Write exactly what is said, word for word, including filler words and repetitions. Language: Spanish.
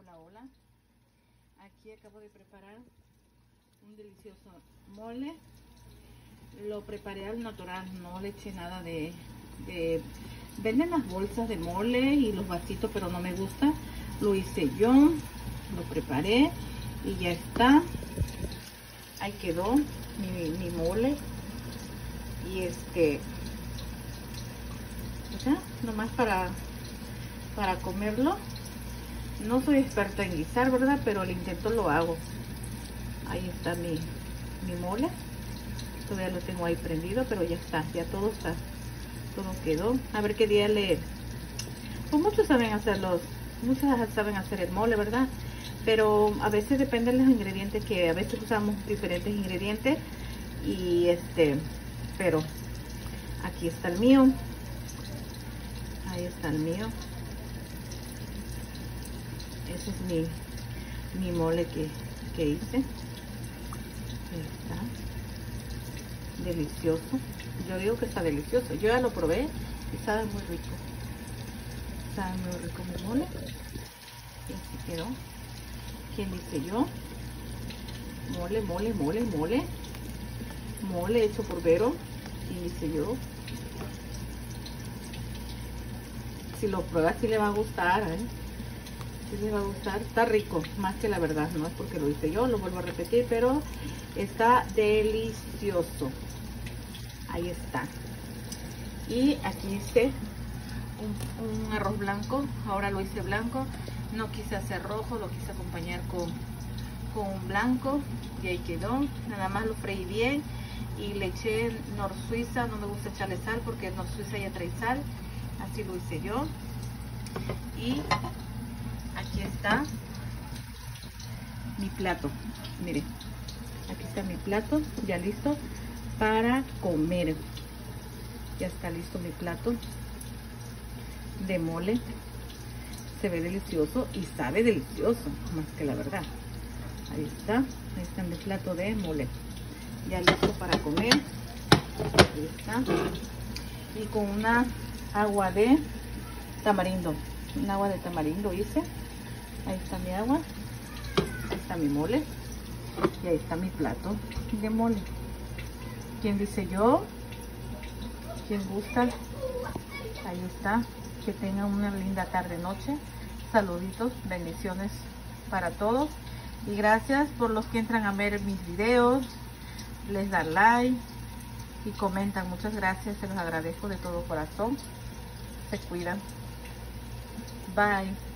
Hola, hola. Aquí acabo de preparar un delicioso mole. Lo preparé al natural, no le eché nada de, de... Venden las bolsas de mole y los vasitos, pero no me gusta. Lo hice yo, lo preparé y ya está. Ahí quedó mi, mi mole. Y este... ya, nomás para, para comerlo. No soy experta en guisar, ¿verdad? Pero al intento lo hago. Ahí está mi, mi mole. Todavía lo tengo ahí prendido, pero ya está. Ya todo está. Todo quedó. A ver qué día le... Pues muchos saben hacerlos. Muchos saben hacer el mole, ¿verdad? Pero a veces depende de los ingredientes, que a veces usamos diferentes ingredientes. Y este... Pero aquí está el mío. Ahí está el mío. Ese es mi, mi mole que, que hice. Ahí está. Delicioso. Yo digo que está delicioso. Yo ya lo probé y sabe muy rico. Sabe muy rico mi mole. Y así quedó. ¿Quién dice yo? Mole, mole, mole, mole. Mole hecho por Vero. ¿Quién dice yo? Si lo prueba, sí le va a gustar, ¿eh? Sí le va a gustar. Está rico, más que la verdad. No es porque lo hice yo, lo vuelvo a repetir, pero está delicioso. Ahí está. Y aquí hice un, un arroz blanco. Ahora lo hice blanco. No quise hacer rojo, lo quise acompañar con, con un blanco. Y ahí quedó. Nada más lo freí bien. Y le eché Nor Suiza. No me gusta echarle sal porque Nor Suiza ya trae sal. Así lo hice yo. Y aquí está mi plato. Miren. Aquí está mi plato. Ya listo para comer. Ya está listo mi plato de mole. Se ve delicioso y sabe delicioso, más que la verdad. Ahí está. Ahí está mi plato de mole. Ya listo para comer. Ahí está. Y con una agua de tamarindo. Un agua de tamarindo hice. Ahí está mi agua. Ahí está mi mole. Y ahí está mi plato de mole. ¿Quién dice yo? ¿Quién gusta? Ahí está. Que tengan una linda tarde noche. Saluditos, bendiciones para todos. Y gracias por los que entran a ver mis videos. Les dan like y comentan. Muchas gracias. Se los agradezco de todo corazón. Se cuidan. Bye.